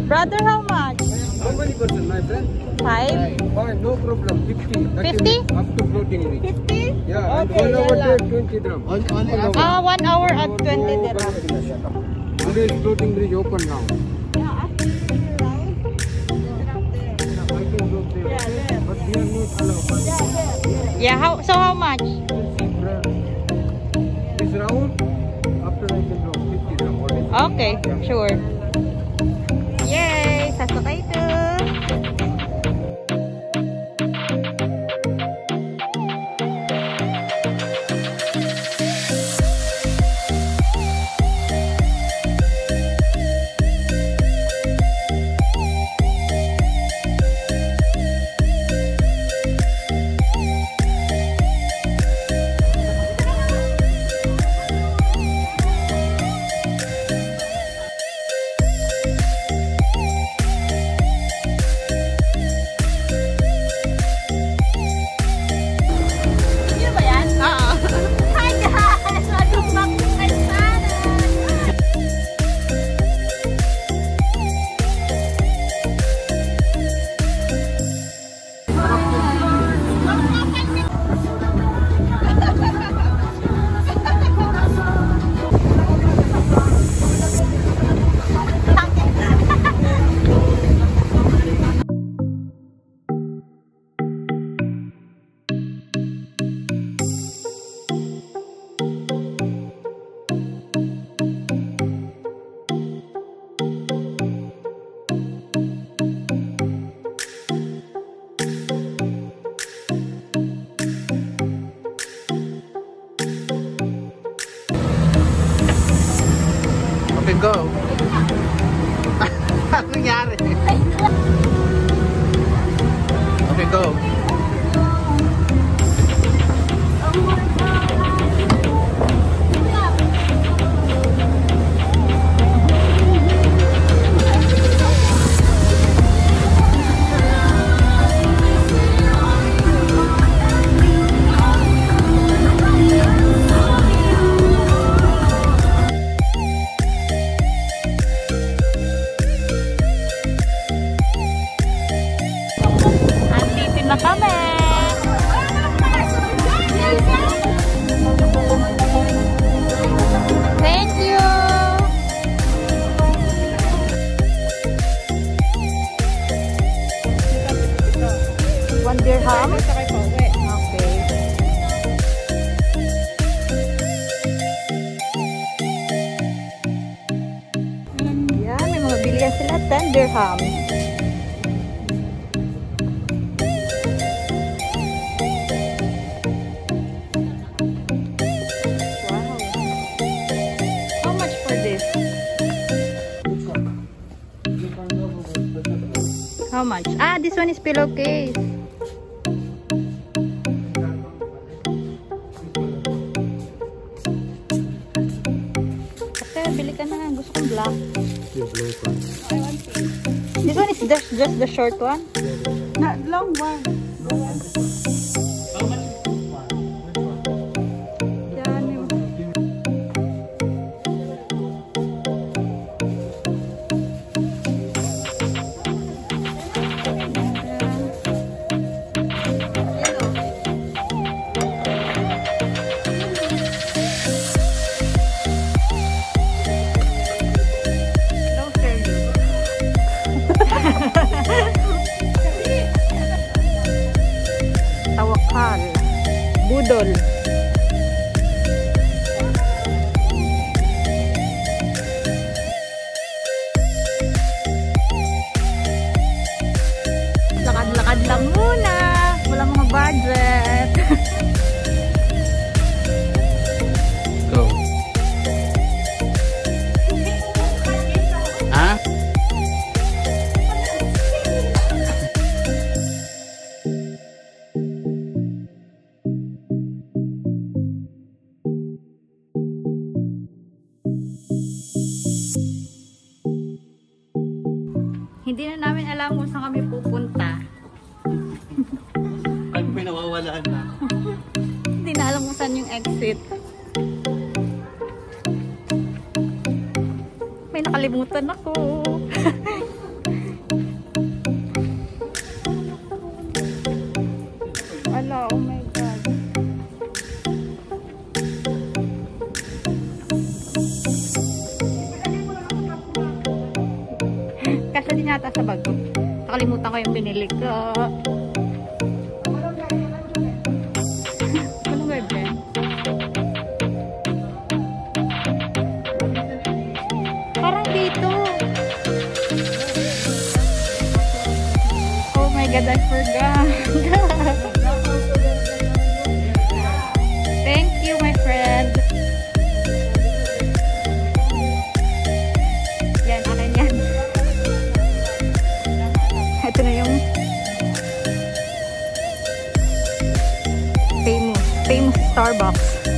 Brother, how much? How many person, my friend? 5? Fine, no problem. 50. 50? Up to floating reach. 50? Yeah, Okay, and 1 hour yala. take 20 dirham. 1 hour at 20 dirham. Today is floating bridge open now. I can go there. But we are not allowed. Yeah, how much? This round, after I can drop 50 dirham. Okay, sure. Yay! Sasakay to! Okay, go. Anong nangyari? Okay, go. Andito na kami! Thank you! 1 dirham? Okay. Yan, may mga bilihan sila. 10 dirham. Wow. How much for this? How much? Ah, this one is pillowcase. Okay, bili ka na. Gusto kong black. This one is just the short one? Not long one. Yan, yung... Tawakal. Budol. Lakad-lakad lang muna. Wala mga budget. Go. Ah? Hindi na namin alam kung saan kami pupunta. Pag may nawawalaan na. Hindi na alam kung saan yung exit. May nakalimutan ako. yata sa bag ko. Nakalimutan ko yung binili ko. Anong web eh? Parang dito. Oh my God, I forgot. Thank you, my friend. Yan, akin yan. Ito na yung famous Starbucks.